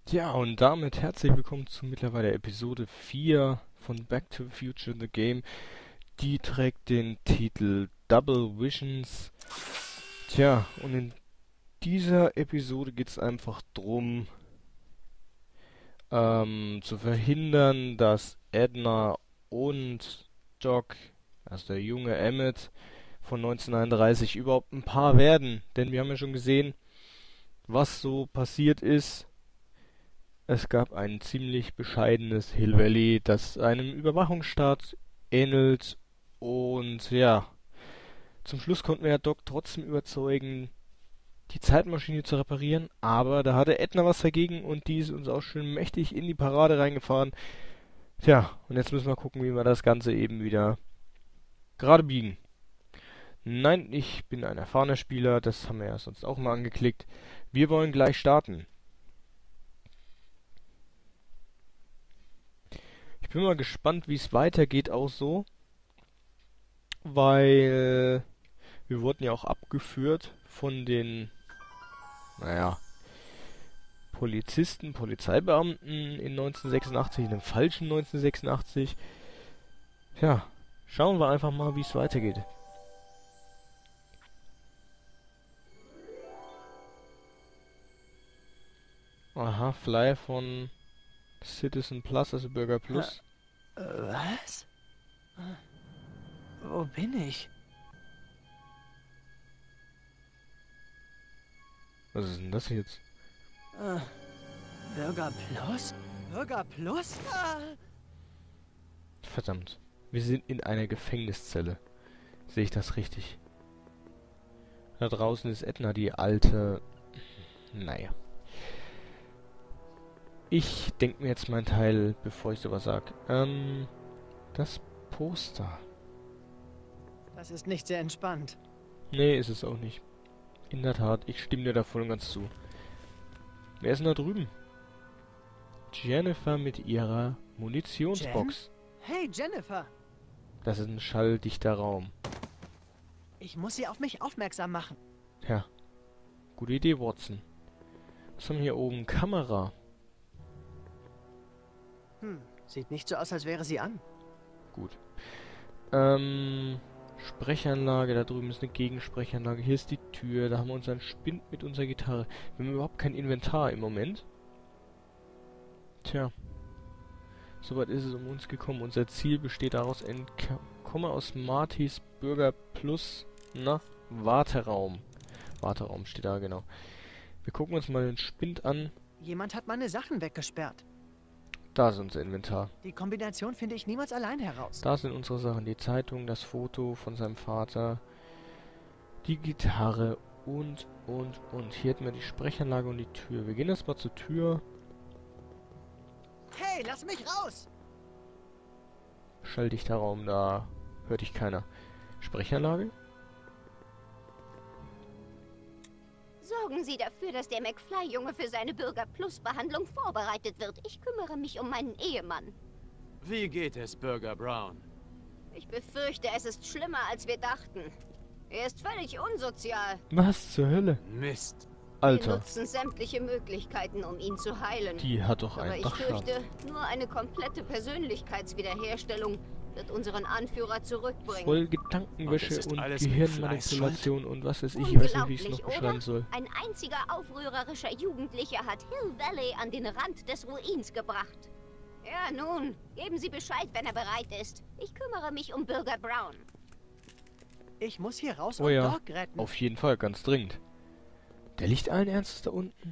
Ja, und damit herzlich willkommen zu mittlerweile Episode 4 von Back to the Future The Game. Die trägt den Titel Double Visions. Tja, und in dieser Episode geht es einfach drum, zu verhindern, dass Edna und Doc, also der junge Emmett von 1931, überhaupt ein Paar werden. Denn wir haben ja schon gesehen, was so passiert ist. Es gab ein ziemlich bescheidenes Hill Valley, das einem Überwachungsstaat ähnelt. Und ja, zum Schluss konnten wir ja Doc trotzdem überzeugen, die Zeitmaschine zu reparieren. Aber da hatte Edna was dagegen und die ist uns auch schön mächtig in die Parade reingefahren. Tja, und jetzt müssen wir gucken, wie wir das Ganze eben wieder gerade biegen. Nein, ich bin ein erfahrener Spieler, das haben wir ja sonst auch mal angeklickt. Wir wollen gleich starten. Ich bin mal gespannt, wie es weitergeht auch so, weil wir wurden ja auch abgeführt von den, naja, Polizisten, Polizeibeamten in 1986, in dem falschen 1986. Ja, schauen wir einfach mal, wie es weitergeht. Aha, Flyer von Citizen Plus, also Bürger Plus. Was? Wo bin ich? Was ist denn das jetzt? Bürger Plus? Bürger Plus? Verdammt. Wir sind in einer Gefängniszelle. Sehe ich das richtig? Da draußen ist Edna, die alte... Naja. Ich denke mir jetzt meinen Teil, bevor ich sowas sag. Das Poster. Das ist nicht sehr entspannt. Nee, ist es auch nicht. In der Tat, ich stimme dir da voll und ganz zu. Wer ist denn da drüben? Jennifer mit ihrer Munitionsbox. Hey, Jennifer! Das ist ein schalldichter Raum. Ich muss sie auf mich aufmerksam machen. Ja, gute Idee, Watson. Was haben wir hier oben? Kamera. Sieht nicht so aus, als wäre sie an. Gut. Sprechanlage, da drüben ist eine Gegensprechanlage. Hier ist die Tür, da haben wir unseren Spind mit unserer Gitarre. Wir haben überhaupt kein Inventar im Moment. Tja. Soweit ist es um uns gekommen. Unser Ziel besteht daraus, entkomme aus Martys Bürger Plus, Warteraum. Warteraum steht da, genau. Wir gucken uns mal den Spind an. Jemand hat meine Sachen weggesperrt. Da ist unser Inventar. Die Kombination finde ich niemals allein heraus. Da sind unsere Sachen. Die Zeitung, das Foto von seinem Vater, die Gitarre und. Hier hätten wir die Sprechanlage und die Tür. Wir gehen erstmal zur Tür. Hey, lass mich raus! Schalldichter Raum, da hört dich keiner. Sprechanlage? Sorgen Sie dafür, dass der McFly-Junge für seine Bürger-Plus-Behandlung vorbereitet wird. Ich kümmere mich um meinen Ehemann. Wie geht es, Bürger Brown? Ich befürchte, es ist schlimmer, als wir dachten. Er ist völlig unsozial. Was zur Hölle? Mist. Wir Alter, nutzen sämtliche Möglichkeiten, um ihn zu heilen. die hat doch Aber einen ich Dachschaden. fürchte, nur eine komplette Persönlichkeitswiederherstellung wird unseren Anführer zurückbringen. Voll Und Gedankenwäsche es ist und alles mit Gehirnmanipulation und was weiß ich weiß nicht, wie ich es noch Unglaublich, beschreiben oder? soll. Ein einziger aufrührerischer Jugendlicher hat Hill Valley an den Rand des Ruins gebracht. Ja, nun, geben Sie Bescheid, wenn er bereit ist. Ich kümmere mich um Bürger Brown. Ich muss hier raus Oh und ja, Doc retten. auf jeden Fall, ganz dringend. Der liegt allen Ernstes da unten?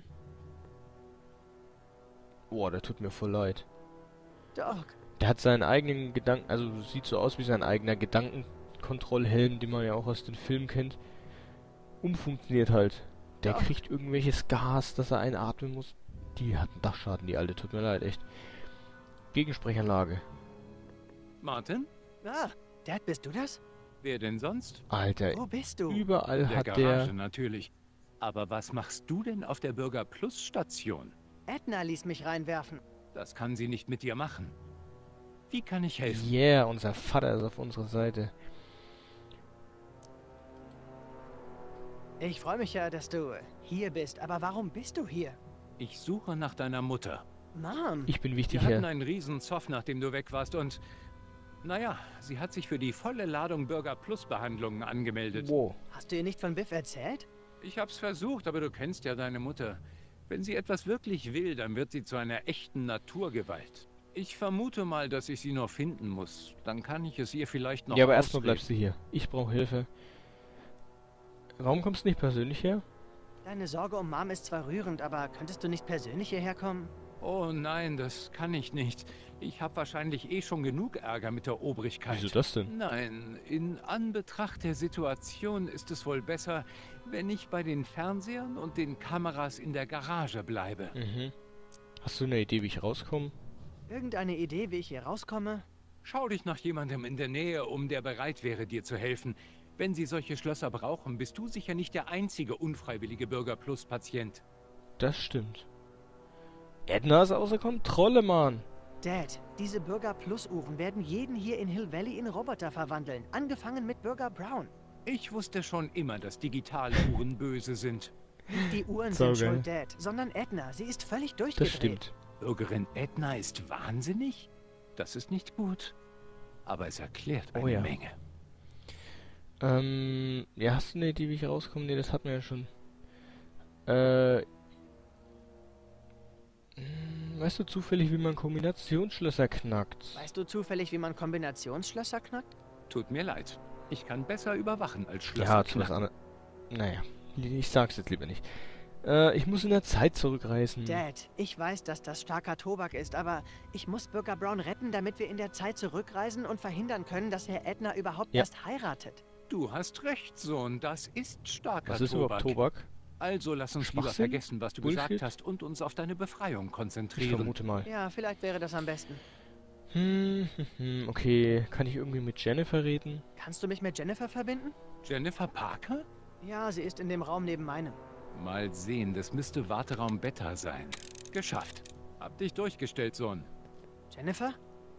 Boah, der tut mir voll leid. Doc, Der hat seinen eigenen Gedanken, also sieht so aus wie sein eigener Gedankenkontrollhelm, den man ja auch aus den Filmen kennt. Umfunktioniert halt. Der Ja. kriegt irgendwelches Gas, das er einatmen muss. Die hat einen Dachschaden, die alte, tut mir leid, echt. Gegensprechanlage. Martin? Dad, bist du das? Wer denn sonst? Alter, Wo bist du? überall In der hat Garage der... natürlich. Aber was machst du denn auf der Bürger Plus Station? Edna ließ mich reinwerfen. Das kann sie nicht mit dir machen. Wie kann ich helfen? Yeah, unser Vater ist auf unserer Seite. Ich freue mich ja, dass du hier bist, aber warum bist du hier? Ich suche nach deiner Mutter. Mom, Ich bin wichtig, Wir hatten Herr. einen riesen Zoff, nachdem du weg warst und... Naja, sie hat sich für die volle Ladung Bürger Plus Behandlungen angemeldet. Wow. hast du ihr nicht von Biff erzählt? Ich hab's versucht, aber du kennst ja deine Mutter. Wenn sie etwas wirklich will, dann wird sie zu einer echten Naturgewalt. Ich vermute mal, dass ich sie noch finden muss. Dann kann ich es ihr vielleicht noch Ja, aber erstmal ausreden. bleibst du hier. Ich brauche Hilfe. Warum kommst du nicht persönlich her? Deine Sorge um Mom ist zwar rührend, aber könntest du nicht persönlich hierher kommen? Oh nein, das kann ich nicht. Ich habe wahrscheinlich eh schon genug Ärger mit der Obrigkeit. Wieso das denn? Nein, in Anbetracht der Situation ist es wohl besser, wenn ich bei den Fernsehern und den Kameras in der Garage bleibe. Mhm. Hast du eine Idee, wie ich rauskomme? Irgendeine Idee, wie ich hier rauskomme? Schau dich nach jemandem in der Nähe um, der bereit wäre, dir zu helfen. Wenn sie solche Schlösser brauchen, bist du sicher nicht der einzige unfreiwillige Bürger-Plus-Patient. Das stimmt. Edna ist außer Kontrolle, Mann. Dad, diese Bürger-Plus-Uhren werden jeden hier in Hill Valley in Roboter verwandeln. Angefangen mit Bürger Brown. Ich wusste schon immer, dass digitale Uhren böse sind. Nicht die Uhren Saugeil. sind schuld, Dad, sondern Edna. Sie ist völlig Das durchgedreht. stimmt. Bürgerin Edna ist wahnsinnig? Das ist nicht gut. Aber es erklärt Oh eine ja. Menge. Ja, hast du eine Idee, wie ich rauskomme? Nee, das hatten wir ja schon. Weißt du zufällig, wie man Kombinationsschlösser knackt? Weißt du zufällig, wie man Kombinationsschlösser knackt? Tut mir leid. Ich kann besser überwachen als Schlösser Ja, zu was knacken. anderes. Naja, ich sag's jetzt lieber nicht. Ich muss in der Zeit zurückreisen. Dad, ich weiß, dass das starker Tobak ist, aber ich muss Bürger Brown retten, damit wir in der Zeit zurückreisen und verhindern können, dass Herr Edna überhaupt Ja. erst heiratet. Du hast recht, Sohn. Das ist starker Was ist Tobak. überhaupt Tobak? Also lass uns lieber Schwachsinn? vergessen, was du Bullshit? gesagt hast und uns auf deine Befreiung Ich konzentrieren. vermute mal. Ja, vielleicht wäre das am besten. Okay. Kann ich irgendwie mit Jennifer reden? Kannst du mich mit Jennifer verbinden? Jennifer Parker? Ja, sie ist in dem Raum neben meinem. Mal sehen, das müsste Warteraum Beta sein. Geschafft. Hab dich durchgestellt, Sohn. Jennifer?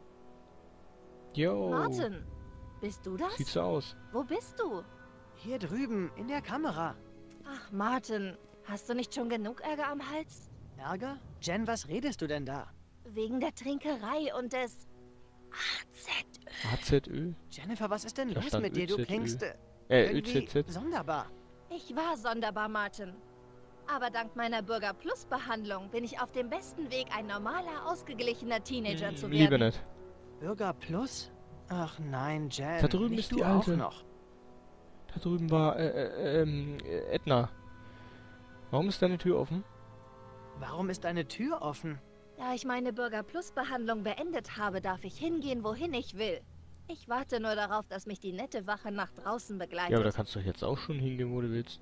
Yo. Martin, bist du das? Sieht so aus. Wo bist du? Hier drüben, in der Kamera. Ach, Martin, hast du nicht schon genug Ärger am Hals? Ärger? Jen, was redest du denn da? Wegen der Trinkerei und des AZ. AZÖ? Jennifer, was ist denn Da los stand mit dir? Du ÖZÖ. klingst irgendwie ÖZZ. sonderbar. Ich war sonderbar, Martin. Aber dank meiner Bürger Plus Behandlung bin ich auf dem besten Weg, ein normaler, ausgeglichener Teenager zu werden. Lieber nicht. Bürger Plus? Ach nein, Jen. Da drüben nicht ist die du auch Alte. noch. Da drüben war, Edna. Warum ist deine Tür offen? Warum ist deine Tür offen? Da ich meine Bürger Plus Behandlung beendet habe, darf ich hingehen, wohin ich will. Ich warte nur darauf, dass mich die nette Wache nach draußen begleitet. Ja, aber da kannst du jetzt auch schon hingehen, wo du willst.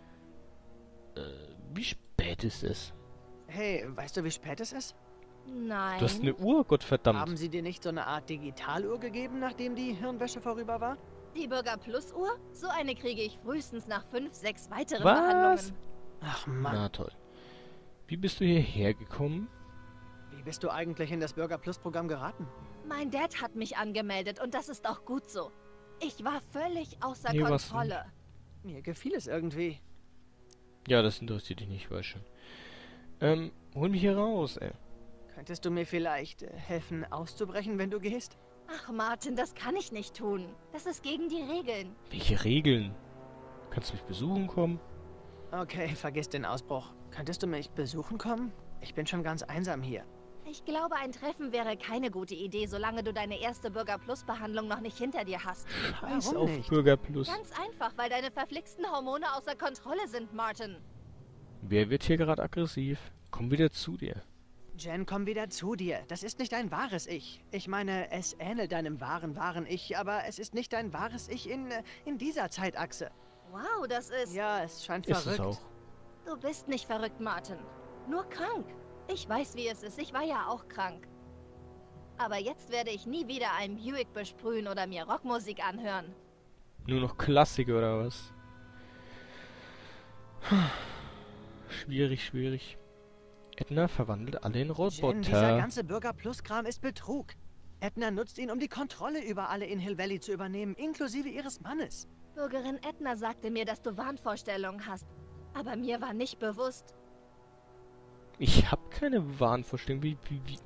Wie spät ist es? Hey, weißt du, wie spät es ist? Nein. Du hast eine Uhr, Gottverdammt. Haben sie dir nicht so eine Art Digitaluhr gegeben, nachdem die Hirnwäsche vorüber war? Die Bürger Plus Uhr? So eine kriege ich frühestens nach 5, 6 weiteren Was? Behandlungen. Ach Mann, Na toll. Wie bist du hierher gekommen? wie bist du eigentlich in das Bürger Plus Programm geraten? Mein Dad hat mich angemeldet und das ist auch gut so. Ich war völlig außer Nee, was Kontrolle. Mir gefiel es irgendwie. Ja, das interessiert dich nicht, weiß schon. Hol mich hier raus, ey. Könntest du mir vielleicht helfen, auszubrechen, wenn du gehst? Ach Martin, das kann ich nicht tun. Das ist gegen die Regeln. Welche Regeln? Kannst du mich besuchen kommen? Okay, vergiss den Ausbruch. Könntest du mich besuchen kommen? Ich bin schon ganz einsam hier. Ich glaube, ein Treffen wäre keine gute Idee, solange du deine erste Bürger Plus Behandlung noch nicht hinter dir hast. Scheiß Warum auf nicht? Bürger Plus. Ganz einfach, weil deine verflixten Hormone außer Kontrolle sind, Martin. Wer wird hier gerade aggressiv? Komm wieder zu dir. Jen, komm wieder zu dir. Das ist nicht dein wahres Ich. Ich meine, es ähnelt deinem wahren Ich, aber es ist nicht dein wahres Ich in dieser Zeitachse. Wow, das ist... Ja, es scheint Ist es verrückt. auch. Du bist nicht verrückt, Martin. Nur krank. Ich weiß, wie es ist. Ich war ja auch krank. Aber jetzt werde ich nie wieder einen Buick besprühen oder mir Rockmusik anhören. Nur noch Klassiker oder was? Schwierig, schwierig. Edna verwandelt alle in Jen, dieser Roboter. ganze Bürger Plus Kram ist Betrug. Edna nutzt ihn, um die Kontrolle über alle in Hill Valley zu übernehmen, inklusive ihres Mannes. Bürgerin Edna sagte mir, dass du Wahnvorstellungen hast. Aber mir war nicht bewusst. Ich habe keine Wahnvorstellung. Wie?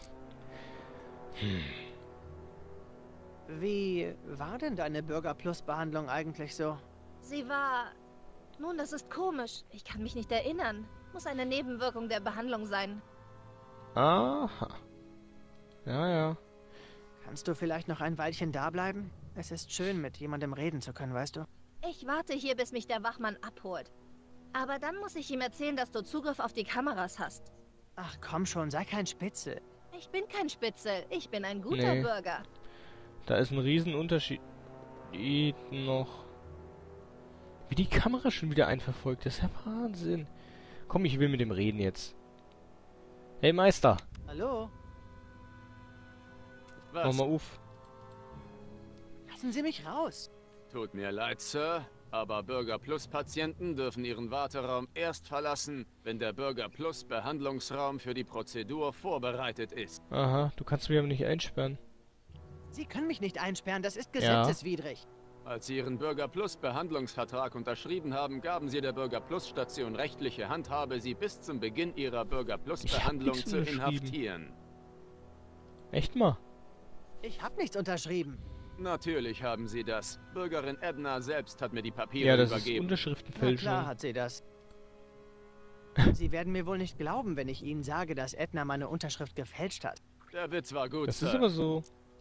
Wie war denn deine Bürger-Plus-Behandlung eigentlich so? Sie war... Nun, das ist komisch. Ich kann mich nicht erinnern. Muss eine Nebenwirkung der Behandlung sein. Aha. Ja, ja. Kannst du vielleicht noch ein Weilchen da bleiben? Es ist schön, mit jemandem reden zu können, weißt du? Ich warte hier, bis mich der Wachmann abholt. Aber dann muss ich ihm erzählen, dass du Zugriff auf die Kameras hast. Ach komm schon, sei kein Spitzel. Ich bin kein Spitzel. Ich bin ein guter Nee. Bürger. Da ist ein Riesenunterschied noch. Wie die Kamera schon wieder einverfolgt. Das ist ja Wahnsinn. Komm, ich will mit dem reden jetzt. Hey Meister, Hallo? mach Was? mal auf. Lassen Sie mich raus. Tut mir leid, Sir, aber Bürger Plus Patienten dürfen ihren Warteraum erst verlassen, wenn der Bürger Plus Behandlungsraum für die Prozedur vorbereitet ist. Aha, du kannst mich aber nicht einsperren. Sie können mich nicht einsperren, das ist Ja. gesetzeswidrig. Als Sie Ihren Bürger Plus Behandlungsvertrag unterschrieben haben, gaben Sie der Bürger Plus Station rechtliche Handhabe, Sie bis zum Beginn Ihrer Bürger Plus Ich hab Behandlung nichts zu unterschrieben. inhaftieren. Echt mal? Ich habe nichts unterschrieben. Natürlich haben Sie das. Bürgerin Edna selbst hat mir die Papiere Ja, das ist übergeben. Na Unterschriftenfälschung. klar hat sie das. Sie werden mir wohl nicht glauben, wenn ich Ihnen sage, dass Edna meine Unterschrift gefälscht hat. Der Witz war gut, Das Sir. ist aber so.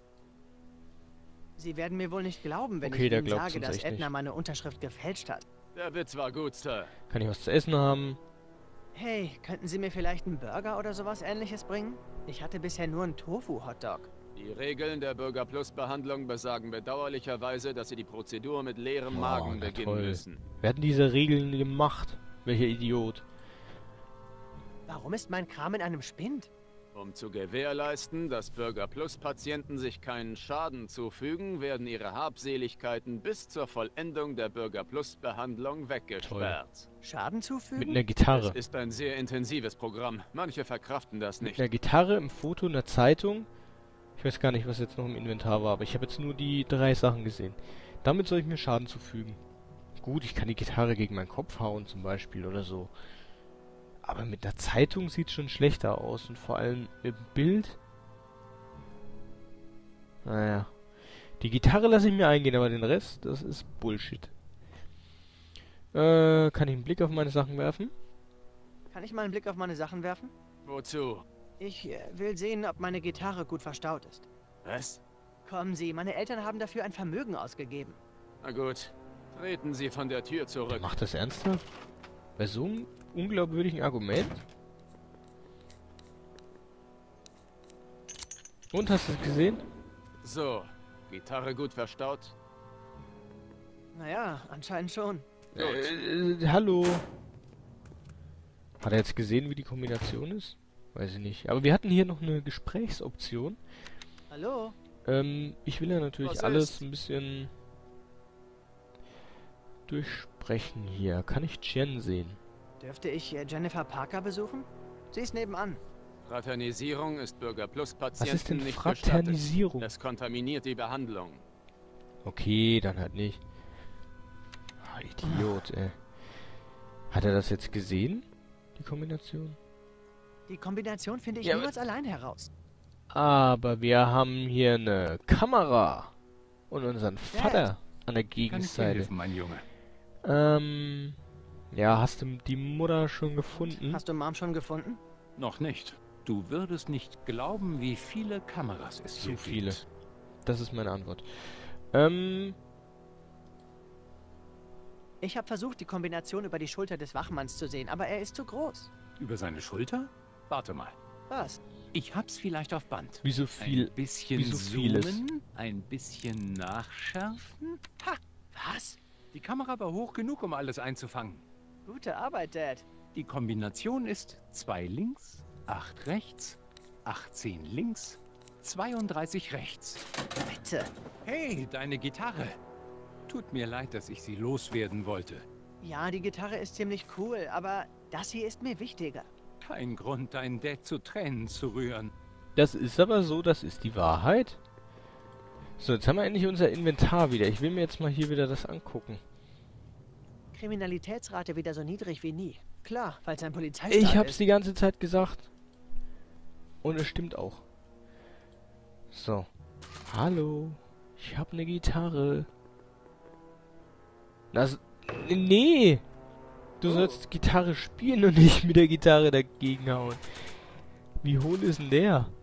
Sie werden mir wohl nicht glauben, wenn Okay, ich der Ihnen glaubt's sage, uns dass echt Edna nicht. meine Unterschrift gefälscht hat. Der Witz war gut, Sir. Kann ich was zu essen haben? Hey, könnten Sie mir vielleicht einen Burger oder sowas ähnliches bringen? Ich hatte bisher nur einen Tofu-Hotdog. Die Regeln der Bürger Plus Behandlung besagen bedauerlicherweise, dass Sie die Prozedur mit leerem Magen na beginnen toll. müssen. Wer hat denn diese Regeln gemacht? Welcher Idiot? Warum ist mein Kram in einem Spind? Um zu gewährleisten, dass Bürger Plus Patienten sich keinen Schaden zufügen, werden ihre Habseligkeiten bis zur Vollendung der Bürger Plus Behandlung weggesperrt. Schaden zufügen? Mit einer Es Gitarre. ist ein sehr intensives Programm. Manche verkraften das Mit nicht. einer Gitarre, im Foto, in der Zeitung. Ich weiß gar nicht, was jetzt noch im Inventar war, aber ich habe jetzt nur die 3 Sachen gesehen. Damit soll ich mir Schaden zufügen. Gut, ich kann die Gitarre gegen meinen Kopf hauen zum Beispiel oder so. Aber mit der Zeitung sieht es schon schlechter aus. Und vor allem im Bild. Naja. Die Gitarre lasse ich mir eingehen, aber den Rest, das ist Bullshit. Kann ich einen Blick auf meine Sachen werfen? Kann ich mal einen Blick auf meine Sachen werfen? Wozu? Ich will sehen, ob meine Gitarre gut verstaut ist. Was? Kommen Sie, meine Eltern haben dafür ein Vermögen ausgegeben. Na gut. Treten Sie von der Tür zurück. Macht das ernsthaft? Bei so einem unglaubwürdigen Argument? Und, hast du es gesehen? So. Gitarre gut verstaut? Naja, anscheinend schon. Hallo. Hat er jetzt gesehen, wie die Kombination ist? Weiß ich nicht. Aber wir hatten hier noch eine Gesprächsoption. Hallo? Ich will ja natürlich Was alles ist? ein bisschen durchsprechen hier. Kann ich Jen sehen? Dürfte ich Jennifer Parker besuchen? Sie ist nebenan. Fraternisierung ist Bürger Plus Was ist Patienten denn nicht Fraternisierung? gestattet. Es kontaminiert die Behandlung. Okay, dann halt nicht. Ah, Idiot, ey. Hat er das jetzt gesehen? Die Kombination? Die Kombination finde ich Ja, niemals allein heraus. Aber wir haben hier eine Kamera. Und unseren Vater an der Kann ich dir Gegenseite. helfen, mein Junge? Ja, hast du die Mutter schon gefunden? Hast du Mom schon gefunden? Noch nicht. Du würdest nicht glauben, wie viele Kameras es Zu hier viele. gibt. Das ist meine Antwort. Ich habe versucht, die Kombination über die Schulter des Wachmanns zu sehen, aber er ist zu groß. Über seine Schulter? Warte mal. Was? Ich hab's vielleicht auf Band. Wieso viel? Ein bisschen wieso vieles? zoomen, ein bisschen nachschärfen. Ha! Was? Die Kamera war hoch genug, um alles einzufangen. Gute Arbeit, Dad. Die Kombination ist 2 links, 8 rechts, 18 links, 32 rechts. Bitte. Hey, deine Gitarre. Tut mir leid, dass ich sie loswerden wollte. Ja, die Gitarre ist ziemlich cool, aber das hier ist mir wichtiger. Kein Grund, deinen Dad zu Tränen zu rühren. Das ist aber so, das ist die Wahrheit. So, jetzt haben wir endlich unser Inventar wieder. Ich will mir jetzt mal hier wieder das angucken. Kriminalitätsrate wieder so niedrig wie nie. Klar, weil sein Polizeistaat Ich hab's ist. die ganze Zeit gesagt. Und es stimmt auch. So. Hallo. Ich hab eine Gitarre. Das... Nee! Du sollst Gitarre spielen und nicht mit der Gitarre dagegen hauen. Wie hohl ist denn der?